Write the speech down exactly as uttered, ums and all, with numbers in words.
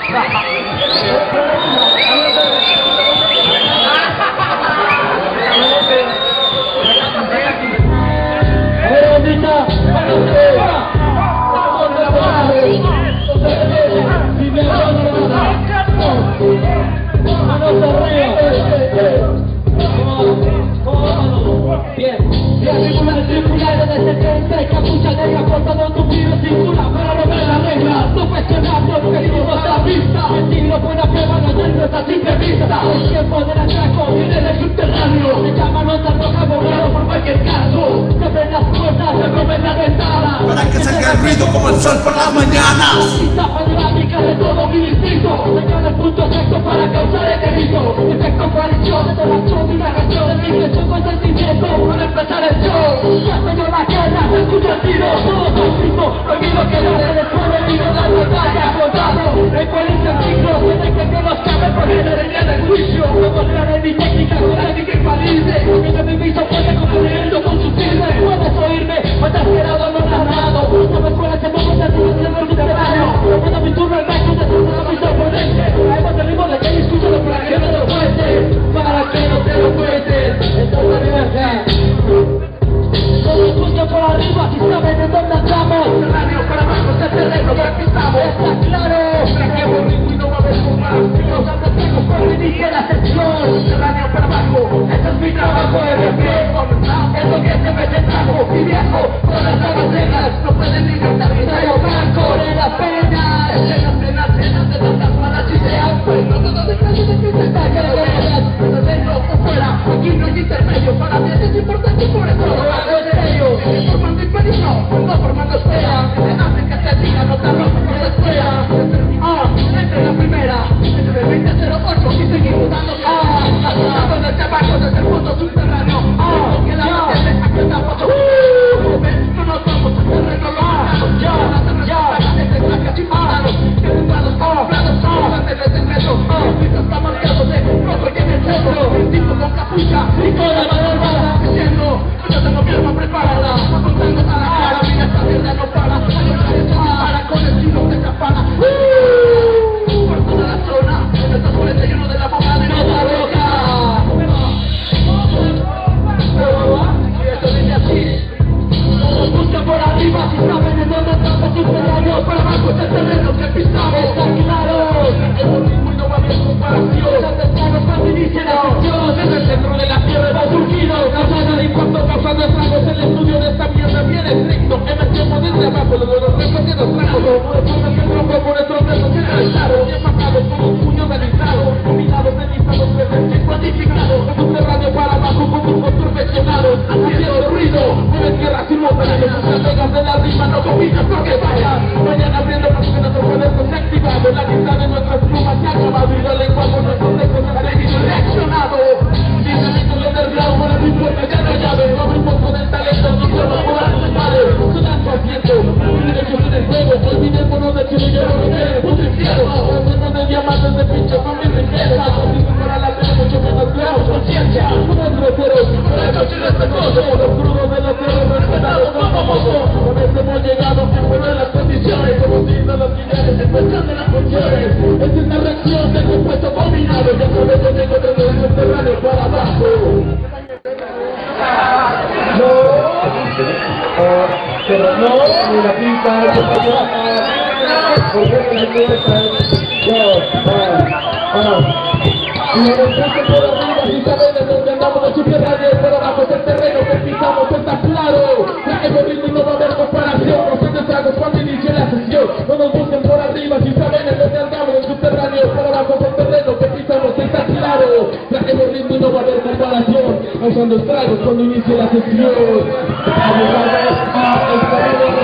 Para que salga el ruido como el sol por la mañana. De todo mi distrito, señala el punto exacto para causar el delito. Efecto coalición, interacción y narración de mi creación con sentimiento. Para empezar el show, ya señor la guerra, se escucha el tiro. Todo conflicto, prohibido quedar después de vino de la batalla. Contado, el policía en ciclo, tiene que que los cabos por el día del juicio. No contaré mi técnica, con técnica infalible. Porque me permiso puede compartirlo con su firme. Puedes oírme, puedes ser no narrado. No me suena ese momento de tu tiempo subterráneo. Cuando mi turno el macho de tu mi oponente. Hemos el ritmo de que discuto los plagios de los jueces. Para que no te lo cuentes. Esto es la libertad. Todo el mundo por arriba, si saben de dónde andamos. Subterráneo para abajo, es el terreno que pisamos. Está claro. Traquemos ritmo y no va a haber comparación. Los anteojos por dirigir la sección. Subterráneo para abajo, este es mi trabajo de reflejo. Es lo que se me trajo y viejo. Con las nuevas reglas no pueden ni cantar mi tallo blanco de la pena. Escenas, penas, penas de tantas malas ideas. Pues no todo de clase de que se está que lo veas. Pero dentro o fuera, aquí no hay intermedio. Para mí es importante y por eso lo hago en serio. Formando imperio, no formando espera. En África se tira, no te rompo, no se espera. Ah, entre la primera, entre el veinte cero ocho y seguimos dando ah, hasta con el tabaco desde el fondo subterráneo. Ah, que la gente aquí está foto. No nos vamos a terreno local. Ya, ya, desde placas y parados. Que fundados, comprados, antes de secreto. El piso está marcado de rojo y en el centro. El tipo con capucha y con la mano armada. Diciendo, yo tengo mi arma preparada. Apuntando a la cara, mira esta mierda no para. Hay otra vez para con el tiro de campana. Por toda la zona, en estos juguetes lleno de la boca de nota roja. Y esto dice así. Todos buscan por arriba, si saben en dónde estamos subterráneos. Para abajo es el terreno que pisamos. Está claro. Es lo mismo y no va a haber comparación. Los testigos cuando inicia la acción. Desde el centro de la tierra hemos surgido. Causando de impacto, causando estragos. El estudio de esta mierda bien estricto. Emergemos desde abajo, los buenos recogidos tragos. Como de forma que rompo por estos dedos que realizaron. Bien pagados con un puño realizado. Combinados de listados presentes cuantificados. Subterráneo para abajo con grupos perfeccionados. Haciendo ruido. Mueven tierra sin mover. Las reglas de la rima no combinan porque vayan. Vayan abriendo porque nuestro poder se ha activado. La lista de nuestras plumas se ha acabado. Y la lengua con nuestros textos se ha reaccionado. Dinamito de underground para mi puerta ya no llave. No me impongo del talento, no solo por arte madre. Sudando al viento, privilegios en el juego. Olvidémonos de que yo no me quede puto infierno. Hablemos de diamantes de pinche con mi riqueza. Contigo para la pena mucho menos creamos conciencia. Unos groseros, por eso soy respetuoso. Los crudos de los cielos respetados no famosos. Con este hemos llegado a poner las condiciones. Como signos los guiñanes en cuestión de las funciones. Esta es la reacción del compuesto combinado. Ya sabes que tengo desde el subterráneo para abajo. No, pero no, ni la pinta, porque la pinta, yo, ah, y lo dejaste por arriba, si saben de dónde andamos de subterráneo, por abajo es el terreno que pisamos, está claro, traemos ritmo y no va a haber comparación, no se tragos cuando inicie la sesión, no nos busquen por arriba, si saben de dónde andamos de subterráneo, por abajo es el terreno que pisamos, está claro, traemos ritmo y no va a haber comparación, causando estragos cuando inicie la sesión. Vamos a ver,